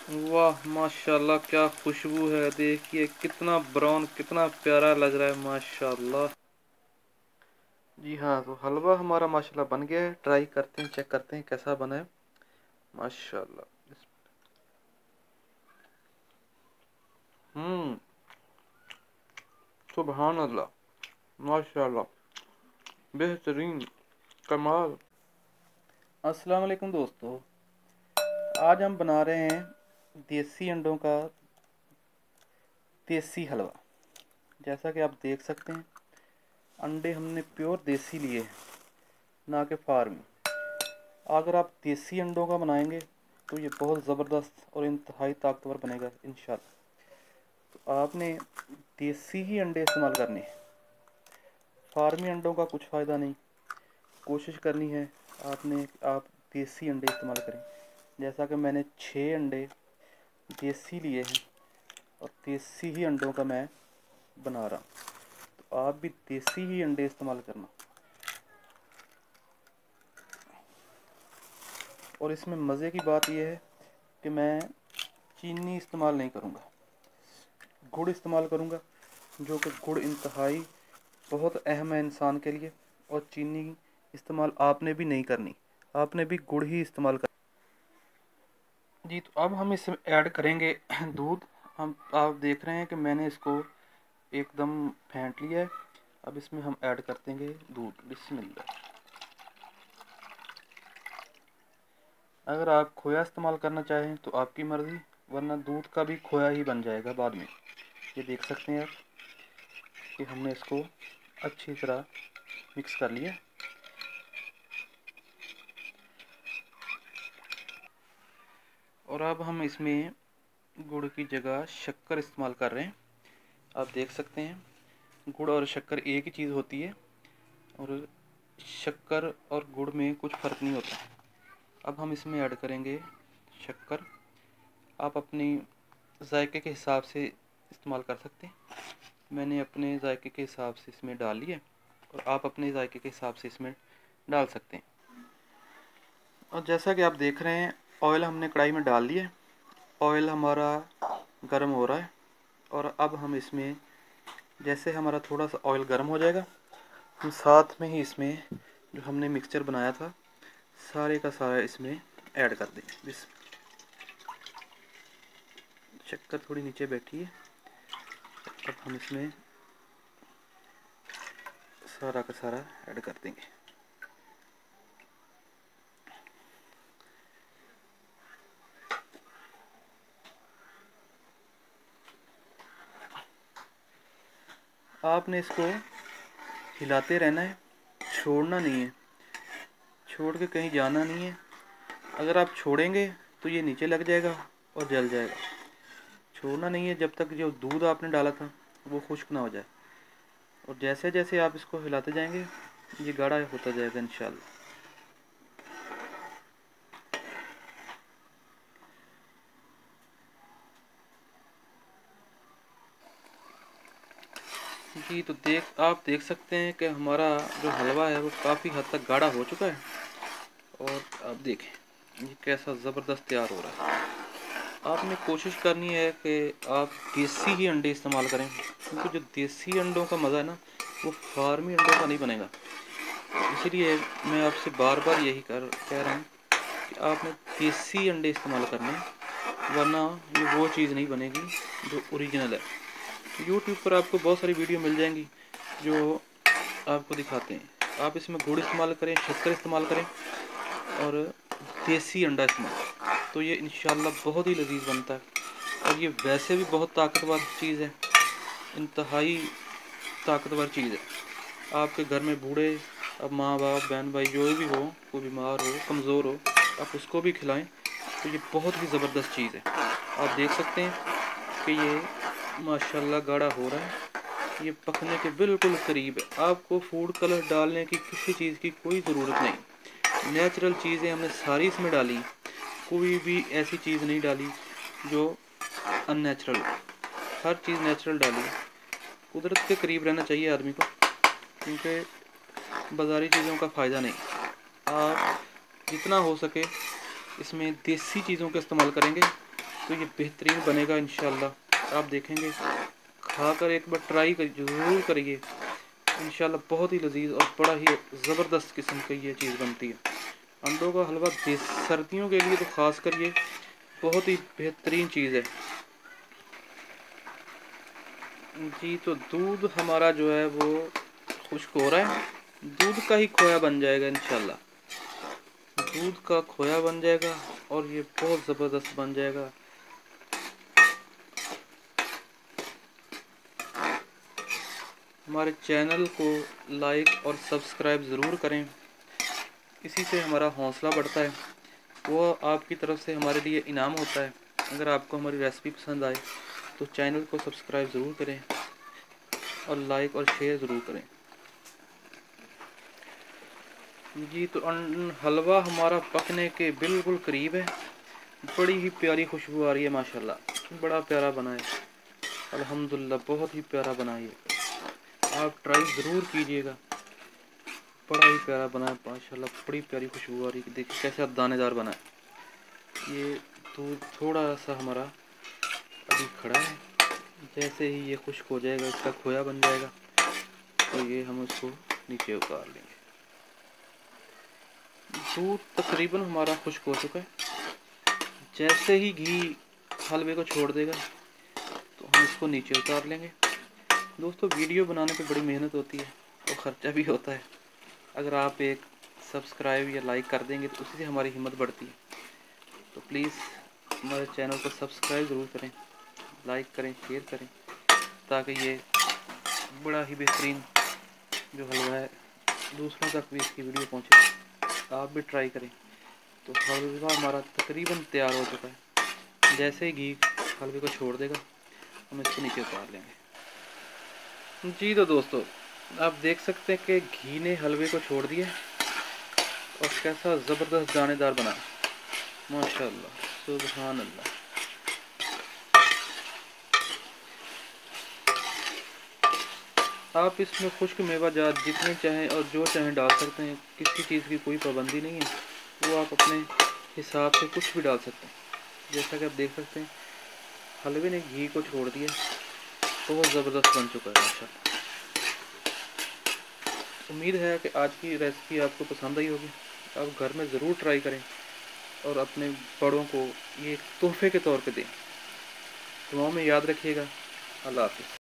वाह माशाल्लाह, क्या खुशबू है। देखिए कितना ब्राउन, कितना प्यारा लग रहा है माशाल्लाह। जी हाँ, तो हलवा हमारा माशाल्लाह बन गया है। ट्राई करते हैं, चेक करते हैं कैसा बना है माशाल्लाह। हम्म, सुभान अल्लाह, माशाल्लाह, बेहतरीन, कमाल। अस्सलाम वालेकुम दोस्तों, आज हम बना रहे हैं देसी अंडों का देसी हलवा। जैसा कि आप देख सकते हैं, अंडे हमने प्योर देसी लिए हैं, ना कि फार्मी। अगर आप देसी अंडों का बनाएंगे तो ये बहुत ज़बरदस्त और इंतहाई ताकतवर बनेगा इंशाल्लाह। तो आपने देसी ही अंडे इस्तेमाल करने हैं, फार्मी अंडों का कुछ फ़ायदा नहीं। कोशिश करनी है आप देसी अंडे इस्तेमाल करें। जैसा कि मैंने 6 अंडे देसी लिए हैं और देसी ही अंडों का मैं बना रहा हूँ। तो आप भी देसी ही अंडे इस्तेमाल करना। और इसमें मज़े की बात यह है कि मैं चीनी इस्तेमाल नहीं करूँगा, गुड़ इस्तेमाल करूँगा, जो कि गुड़ इंतहाई बहुत अहम है इंसान के लिए। और चीनी इस्तेमाल आपने भी नहीं करनी, आपने भी गुड़ ही इस्तेमाल कर। जी, तो अब हम इसमें ऐड करेंगे दूध। हम आप देख रहे हैं कि मैंने इसको एकदम फेंट लिया है। अब इसमें हम ऐड कर देंगे दूध। बिस्मिल्लाह। अगर आप खोया इस्तेमाल करना चाहें तो आपकी मर्ज़ी, वरना दूध का भी खोया ही बन जाएगा बाद में। ये देख सकते हैं आप कि हमने इसको अच्छी तरह मिक्स कर लिया। और अब हम इसमें गुड़ की जगह शक्कर इस्तेमाल कर रहे हैं। आप देख सकते हैं गुड़ और शक्कर एक ही चीज़ होती है, और शक्कर और गुड़ में कुछ फ़र्क नहीं होता। अब हम इसमें ऐड करेंगे शक्कर। आप अपनी जायके के हिसाब से इस्तेमाल कर सकते हैं। मैंने अपने जायके के हिसाब से इसमें डाल लिया, और आप अपने जायके के हिसाब से इसमें डाल सकते हैं। और जैसा कि आप देख रहे हैं, ऑयल हमने कढ़ाई में डाल लिया। ऑयल हमारा गर्म हो रहा है, और अब हम इसमें जैसे हमारा थोड़ा सा ऑयल गर्म हो जाएगा, हम साथ में ही इसमें जो हमने मिक्सचर बनाया था सारे का सारा इसमें ऐड कर देंगे। शक्कर थोड़ी नीचे बैठी है। अब हम इसमें सारा का सारा ऐड कर देंगे। आपने इसको हिलाते रहना है, छोड़ना नहीं है, छोड़ के कहीं जाना नहीं है। अगर आप छोड़ेंगे तो ये नीचे लग जाएगा और जल जाएगा। छोड़ना नहीं है जब तक जो दूध आपने डाला था वो खुश्क ना हो जाए। और जैसे जैसे आप इसको हिलाते जाएंगे ये गाढ़ा होता जाएगा इंशाल्लाह। जी, तो आप देख सकते हैं कि हमारा जो हलवा है वो काफ़ी हद तक गाढ़ा हो चुका है। और आप देखें ये कैसा ज़बरदस्त तैयार हो रहा है। आपने कोशिश करनी है कि आप देसी ही अंडे इस्तेमाल करें, क्योंकि जो देसी अंडों का मज़ा है ना, वो फार्मी अंडों का नहीं बनेगा। इसीलिए मैं आपसे बार बार यही कह रहा हूँ कि आपने देसी अंडे इस्तेमाल करने, वरना ये वो चीज़ नहीं बनेगी जो ओरिजिनल है। यूट्यूब पर आपको बहुत सारी वीडियो मिल जाएंगी जो आपको दिखाते हैं। आप इसमें गुड़ इस्तेमाल करें, शक्कर इस्तेमाल करें और देसी अंडा इस्तेमाल, तो ये इंशाल्लाह बहुत ही लजीज बनता है। और ये वैसे भी बहुत ताकतवर चीज़ है, इंतहाई ताकतवर चीज़ है। आपके घर में बूढ़े, अब माँ बाप बहन भाई जो भी हो, कोई बीमार हो, कमज़ोर हो, आप उसको भी खिलाएं, तो ये बहुत ही ज़बरदस्त चीज़ है। आप देख सकते हैं कि ये माशाल्लाह गाढ़ा हो रहा है, ये पकने के बिल्कुल करीब है। आपको फूड कलर डालने की किसी चीज़ की कोई ज़रूरत नहीं। नेचुरल चीज़ें हमने सारी इसमें डाली, कोई भी ऐसी चीज़ नहीं डाली जो अननेचुरल। हर चीज़ नेचुरल डाली। कुदरत के करीब रहना चाहिए आदमी को, क्योंकि बाज़ारी चीज़ों का फ़ायदा नहीं। आप जितना हो सके इसमें देसी चीज़ों का इस्तेमाल करेंगे तो ये बेहतरीन बनेगा इंशाल्लाह। आप देखेंगे, खाकर एक बार ट्राई ज़रूर करिए, इंशाल्लाह बहुत ही लजीज और बड़ा ही ज़बरदस्त किस्म की ये चीज़ बनती है। अंडों का हलवा सर्दियों के लिए तो ख़ास कर ये बहुत ही बेहतरीन चीज़ है जी। तो दूध हमारा जो है वो खुश्क हो रहा है, दूध का ही खोया बन जाएगा इंशाल्लाह। दूध का खोया बन जाएगा और ये बहुत ज़बरदस्त बन जाएगा। हमारे चैनल को लाइक और सब्सक्राइब ज़रूर करें, इसी से हमारा हौसला बढ़ता है, वो आपकी तरफ से हमारे लिए इनाम होता है। अगर आपको हमारी रेसिपी पसंद आए तो चैनल को सब्सक्राइब ज़रूर करें और लाइक और शेयर ज़रूर करें जी। तो हलवा हमारा पकने के बिल्कुल करीब है, बड़ी ही प्यारी खुशबू आ रही है माशाल्लाह, बड़ा प्यारा बना है अल्हम्दुलिल्लाह, बहुत ही प्यारा बना है। आप ट्राई ज़रूर कीजिएगा, बड़ा ही प्यारा बना है माशाल्लाह, बड़ी प्यारी खुशबू आ रही है। देखिए कैसा दानेदार बना है ये। तो थोड़ा सा हमारा अभी खड़ा है, जैसे ही ये खुश्क हो जाएगा, इसका खोया बन जाएगा, तो ये हम उसको नीचे उतार लेंगे। दूध तकरीबन हमारा खुश्क हो चुका है, जैसे ही घी हलवे को छोड़ देगा तो हम इसको नीचे उतार लेंगे। दोस्तों, वीडियो बनाने पे बड़ी मेहनत होती है और ख़र्चा भी होता है। अगर आप एक सब्सक्राइब या लाइक कर देंगे तो उसी से हमारी हिम्मत बढ़ती है। तो प्लीज़ हमारे चैनल को सब्सक्राइब ज़रूर करें, लाइक करें, शेयर करें, ताकि ये बड़ा ही बेहतरीन जो हलवा है दूसरों तक भी इसकी वीडियो पहुंचे, आप भी ट्राई करें। तो हलवा हमारा तकरीबन तैयार हो चुका है, जैसे ही घी हलवे को छोड़ देगा हम इसको नीचे उतार लेंगे जी। तो दोस्तों, आप देख सकते हैं कि घी ने हलवे को छोड़ दिया और कैसा ज़बरदस्त दानेदार बना, माशाल्लाह, सुभान अल्लाह। आप इसमें खुश्क मेवा जात जितने चाहें और जो चाहें डाल सकते हैं, किसी चीज़ की कोई पाबंदी नहीं है, वो आप अपने हिसाब से कुछ भी डाल सकते हैं। जैसा कि आप देख सकते हैं हलवे ने घी को छोड़ दिया, बहुत ज़बरदस्त बन चुका है माशाल्लाह। उम्मीद है कि आज की रेसिपी आपको पसंद आई होगी, आप घर में ज़रूर ट्राई करें और अपने बड़ों को ये तोहफे के तौर पे दें। दुआओं में याद रखिएगा। अल्लाह हाफ़िज़।